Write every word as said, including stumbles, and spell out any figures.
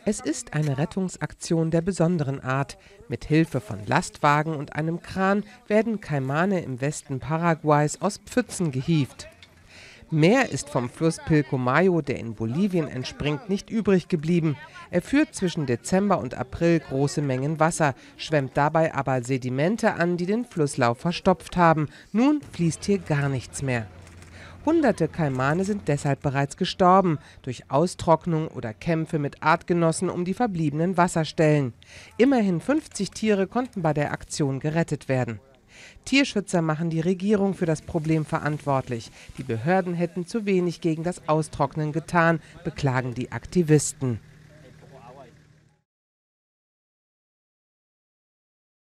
Es ist eine Rettungsaktion der besonderen Art. Mit Hilfe von Lastwagen und einem Kran werden Kaimane im Westen Paraguays aus Pfützen gehievt. Mehr ist vom Fluss Pilcomayo, der in Bolivien entspringt, nicht übrig geblieben. Er führt zwischen Dezember und April große Mengen Wasser, schwemmt dabei aber Sedimente an, die den Flusslauf verstopft haben. Nun fließt hier gar nichts mehr. Hunderte Kaimane sind deshalb bereits gestorben, durch Austrocknung oder Kämpfe mit Artgenossen um die verbliebenen Wasserstellen. Immerhin fünfzig Tiere konnten bei der Aktion gerettet werden. Tierschützer machen die Regierung für das Problem verantwortlich. Die Behörden hätten zu wenig gegen das Austrocknen getan, beklagen die Aktivisten.